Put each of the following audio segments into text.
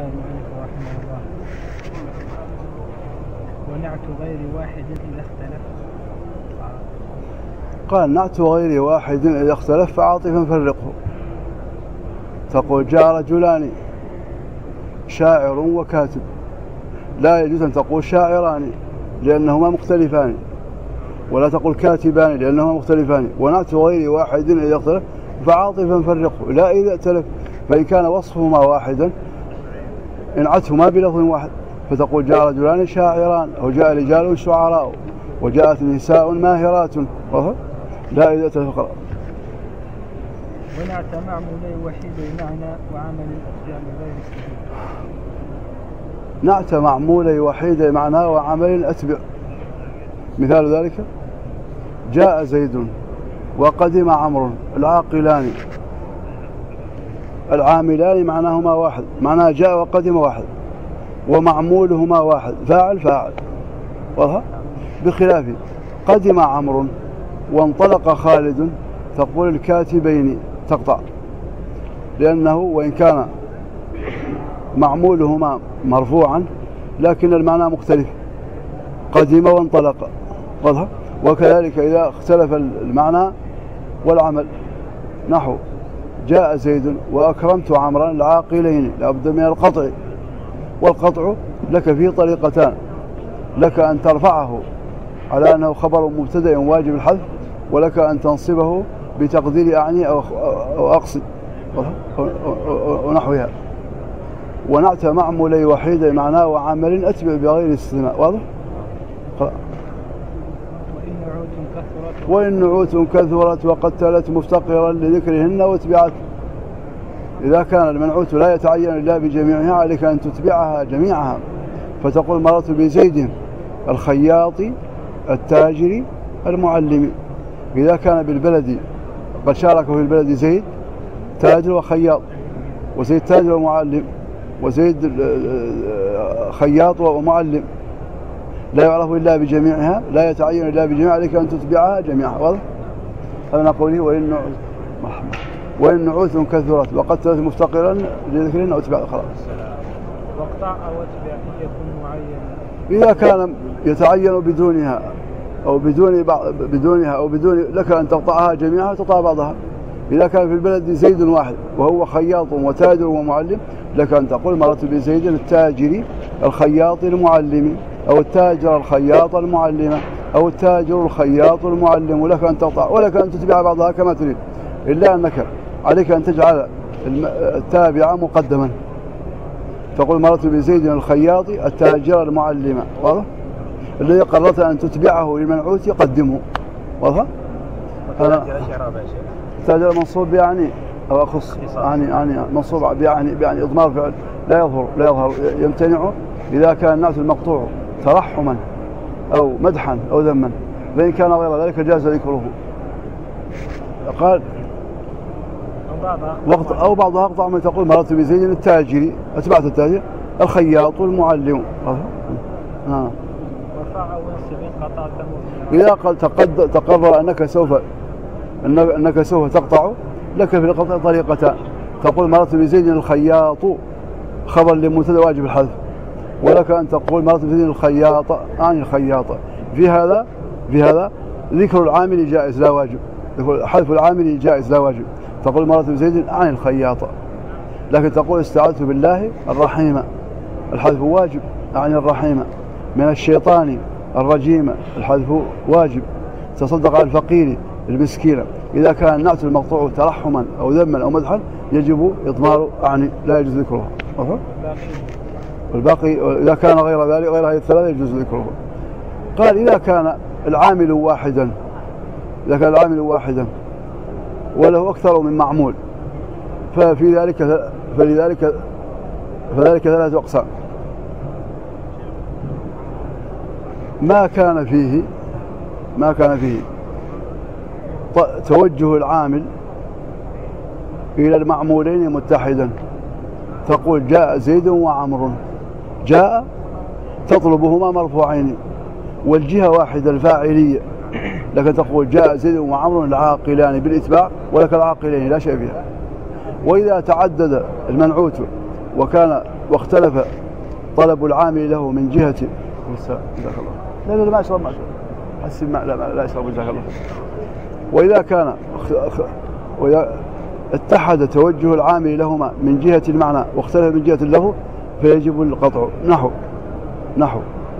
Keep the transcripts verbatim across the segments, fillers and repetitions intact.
المؤلف رحمه الله. ونعت غير واحد إذا اختلف. قال نعت غير واحد إذا اختلف فعاطفا فرقه. تقول جاء رجلان شاعر وكاتب، لا يجوز أن تقول شاعران لأنهما مختلفان، ولا تقول كاتبان لأنهما مختلفان. ونعت غير واحد إذا اختلف فعاطفا فرقه، لا إذا ائتلف، فإن كان وصفهما واحدا انعتهما بلفظ واحد، فتقول جاء رجلان شاعران، أو جاء رجال شعراء، وجاءت نساء ماهرات، لا إذا ائتلف فقط. ونعت معمولي وحيد معنى وعمل الأتباع بغير استدلال. نعت معمولي وحيد معنى وعمل أتبع. مثال ذلك جاء زيد وقدم عمرو، العاقلان العاملان معناهما واحد، معناه جاء وقدم واحد، ومعمولهما واحد، فاعل فاعل، واضح؟ بخلاف قدم عمرو وانطلق خالد، تقول الكاتبين تقطع، لأنه وإن كان معمولهما مرفوعا لكن المعنى مختلف، قدم وانطلق، واضح؟ وكذلك إذا اختلف المعنى والعمل، نحو جاء زيد وأكرمت عمرا العاقلين، لابد من القطع، والقطع لك فيه طريقتان، لك أن ترفعه على أنه خبر مبتدأ واجب الحذف، ولك أن تنصبه بتقدير أعني أو أقصد ونحوها. ونعت معمولي وحيد معناه وعمل أتبع بغير استثناء، واضح؟ وإن نعوت كثرت وقد تلت مفتقرا لذكرهن واتبعت. إذا كان المنعوت لا يتعين إلا بجميعها عليك أن تتبعها جميعها، فتقول مررت بزيد الخياط التاجر المعلم. إذا كان بالبلد قد شارك في البلد زيد تاجر وخياط، وزيد تاجر ومعلم، وزيد خياط ومعلم، لا يعرف إلا بجميعها، لا يتعين إلا بجميعها، عليك أن تتبعها جميعها، واضح؟ هذا نقوله وإن وإن نعوث كثرت وقد تلت مفتقرا لذكرهن واتبع، خلاص. واقطع أو اتبع إن يكون معينا. إذا كان يتعين بدونها أو بدون بدونها أو بدون، لك أن تقطعها جميعها وتقطع بعضها. إذا كان في البلد زيد واحد وهو خياط وتاجر ومعلم، لك أن تقول مررت بزيد التاجر الخياط المعلم، أو التاجر الخياط المعلمة، أو التاجر الخياط المعلم، لك أن تقطع ولك أن تتبع بعضها كما تريد، إلا أنك عليك أن تجعل التابع مقدما، تقول مررت بزيد الخياط التاجر المعلمة، واضح؟ الذي قررت أن تتبعه للمنعوت قدمه، واضح؟ التاجر منصوب يعني أو أخص يعني يعني منصوب يعني يعني إضمار فعل لا يظهر لا يظهر يمتنع إذا كان النعت المقطوع ترحما أو مدحا أو ذما، فإن كان غير ذلك جاز ذكره. قال وقت أو بعضها أقطع من تقول مررت بزيد التاجر، أتبعت التاجر الخياط المعلم. آه. إذا قال تقد تقرر أنك سوف أنك سوف تقطع، لك في القطع طريقتان، تقول مررت بزيد الخياط خبر لمبتدأ واجب الحذف، ولك أن تقول مررت بزيد الخياط عن الخياط. في هذا في هذا ذكر العامل جائز لا واجب، حذف العامل جائز لا واجب، تقول مررت بزيد عن الخياط، لكن تقول استعذت بالله الرحيم، الحذف واجب عن الرحيم، من الشيطان الرجيم، الحذف واجب، تصدق على الفقير المسكين. إذا كان النعت المقطوع ترحما أو ذما أو مدحا يجب إضمار أعني لا يجوز ذكره. والباقي إذا كان غير ذلك غير هذه الثلاثة يجوز ذكره. قال إذا كان العامل واحدا إذا كان العامل واحدا وله أكثر من معمول، ففي ذلك فلذلك فذلك ثلاثة أقسام. ما كان فيه ما كان فيه توجه العامل إلى المعمولين متحدا، تقول جاء زيد وعمر، جاء تطلبهما مرفوعين والجهة واحدة الفاعلية، لكن تقول جاء زيد وعمر العاقلان بالإتباع، ولك العاقلين لا شيء فيها. وإذا تعدد المنعوت وكان واختلف طلب العامل له من جهة جزاك الله. لا لا ما يشرب ما حسب ما لا لا يشرب جزاك الله. وإذا كان وإذا اتحد توجه العامل لهما من جهة المعنى واختلف من جهة اللفظ فيجب القطع. نحو نحو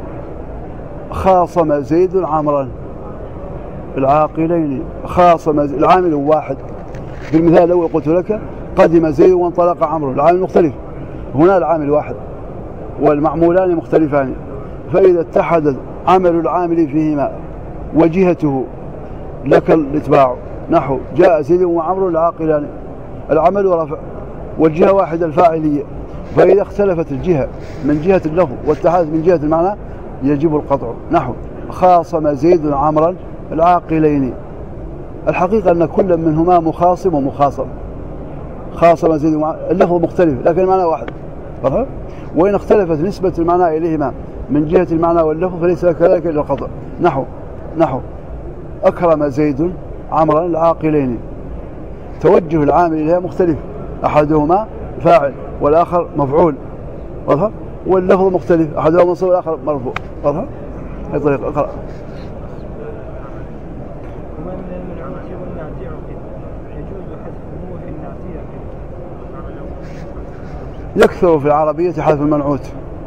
خاصم زيد عمرا العاقلين. خاصم العامل واحد. في المثال الأول قلت لك قدم زيد وانطلق عمرو، العامل مختلف. هنا العامل واحد والمعمولان مختلفان، فإذا اتحد عمل العامل فيهما وجهته لك الاتباع. نحو جاء زيد وعمرو العاقلان، العمل رفع والجهة واحدة الفاعلية، فإذا اختلفت الجهة من جهة اللفظ واتحدت من جهة المعنى يجب القطع. نحو خاصم زيد عمرا العاقلين. الحقيقة أن كل منهما مخاصم ومخاصم. خاصم زيد وعمرو اللفظ مختلف لكن المعنى واحد. وإن اختلفت نسبة المعنى إليهما من جهة المعنى واللفظ فليس كذلك إلا القطع. نحو نحو أكرم زيد عمرا العاقلين. توجه العامل إليها مختلف، أحدهما فاعل والآخر مفعول، واللفظ مختلف، أحدهما منصوب والآخر مرفوع. هذه طريقة. اقرأ. وما من المنعوت والنعت عقد يجوز حذف نوح النعت عقد. يكثر في العربية حذف المنعوت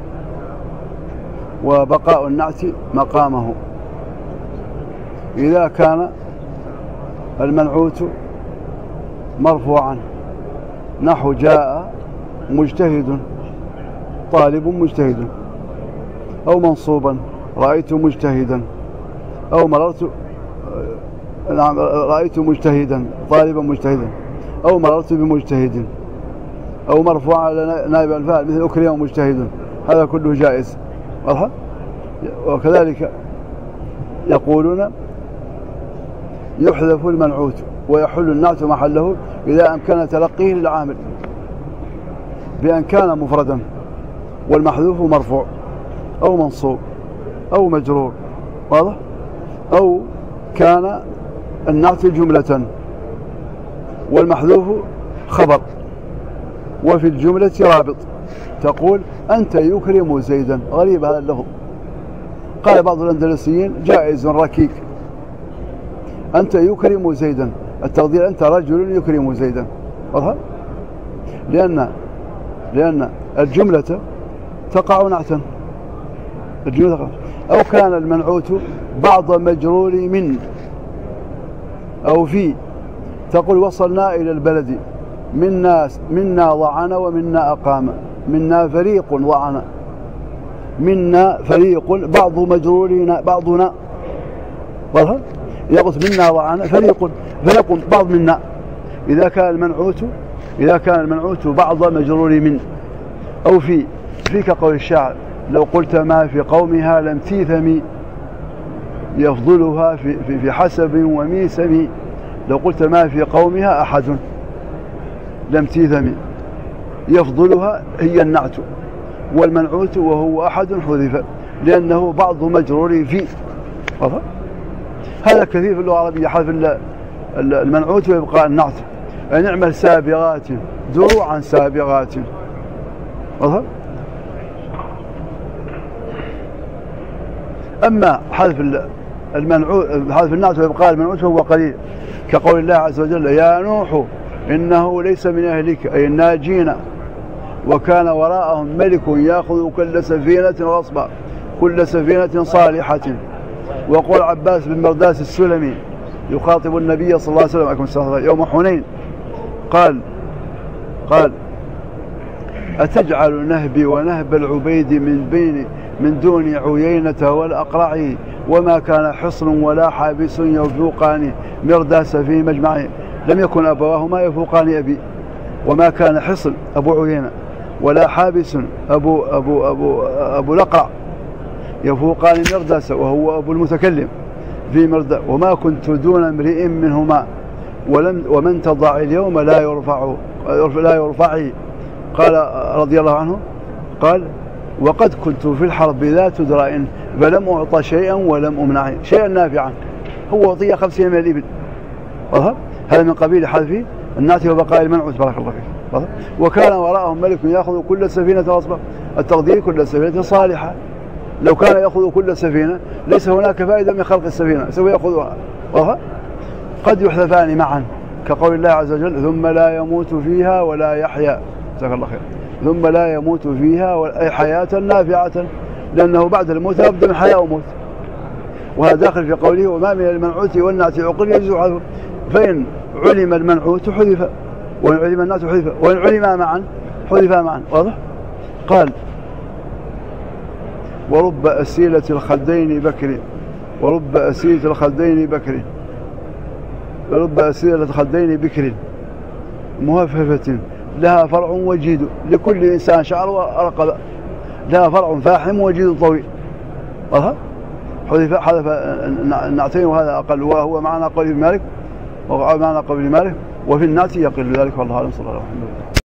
وبقاء النعت مقامه إذا كان المنعوت مرفوعا. نحو جاء مجتهد طالب مجتهد، أو منصوبا رأيت مجتهدا، أو مررت نعم رأيت مجتهدا طالبا مجتهدا، أو مررت بمجتهد، أو مرفوعا على نائب الفاعل مثل أكرم مجتهد. هذا كله جائز. واضح؟ وكذلك يقولون يحذف المنعوت ويحل النعت محله إذا أمكن تلقيه للعامل بأن كان مفردا والمحذوف مرفوع أو منصوب أو مجرور. واضح؟ أو كان النعت جملة والمحذوف خبر وفي الجملة رابط. تقول أنت يكرم زيدا. غريب هذا اللفظ. قال بعض الأندلسيين جائز ركيك، أنت يكرم زيدا، التقدير أنت رجل يكرم زيدا. واضح؟ لأن لأن الجملة تقع نعتا. الجملة تقع. أو كان المنعوت بعض مجرور من أو في. تقول وصلنا إلى البلد منا منا ضعن ومنا أقام. منا فريق ضعن، منا فريق بعض مجرورين بعضنا. واضح؟ إذا قلت منا ضعن فريق فريق بعض منا. إذا كان المنعوت إذا كان المنعوت بعض مجرور من أو في. في كقول الشاعر لو قلت ما في قومها لم تيثمي يفضلها في, في, في حسب وميسم. لو قلت ما في قومها أحد لم تيثمي يفضلها هي النعت، والمنعوت وهو أحد حذف لأنه بعض مجرور في. هذا كثير في اللغة العربية حذف المنعوت ويبقى النعت. نعمل سابغات دروعا سابغات. أما حذف المنعوت حذف النعت ويبقى المنعوت فهو قليل، كقول الله عز وجل يا نوح إنه ليس من أهلك أي الناجين وكان وراءهم ملك يأخذ كل سفينة غصبا كل سفينة صالحة. وقول عباس بن مرداس السلمي يخاطب النبي صلى الله عليه وسلم يوم حنين قال قال أتجعل نهبي ونهب العبيد من بين من دون عيينة والأقرع وما كان حصن ولا حابس يفوقان مرداس في مجمعه. لم يكن أبواهما يفوقان أبي، وما كان حصن أبو عيينة ولا حابس أبو أبو أبو أبو الأقرع يفوقان مرداس وهو أبو المتكلم في مرد. وما كنت دون امرئ منهما ولم ومن تضع اليوم لا يرفع لا يرفعي. قال رضي الله عنه قال وقد كنت في الحرب ذات دراء فلم أعطى شيئا ولم أمنع شيئا نافعا. هو أعطي خمسين من الإبل. هذا من قبيل حذف النعت وبقاء المنعوت. بارك الله فيك. وكان وراءهم ملك يأخذ كل سفينة غصبا. التقدير كل سفينة صالحة. لو كان يأخذ كل سفينة ليس هناك فائدة من خلق السفينة، سوف يأخذها. قد يحذفان معا كقول الله عز وجل ثم لا يموت فيها ولا يحيا. جزاك الله خير. ثم لا يموت فيها أي حياة نافعة، لأنه بعد الموت لابد من حياة وموت. وهذا داخل في قوله وما من المنعوت والنعت عقل يجوز حذفه. فإن علم المنعوت حذف، وإن علم النعت حذف، وإن علم معا حذف معا. واضح؟ قال ورب أسيلة الخدين بكر، ورب أسيلة الخدين بكر، ورب أسيلة الخدين بكر مهفهفة لها فرع وجيد، لكل إنسان شعر ورقبة، لها فرع فاحم وجيد طويل. حذف حذف النعتين وهذا أقل، وهو معنى قول مالك، ومعنى قول مالك وفي النعت يقل ذلك. والله أعلم. صلى الله عليه وسلم.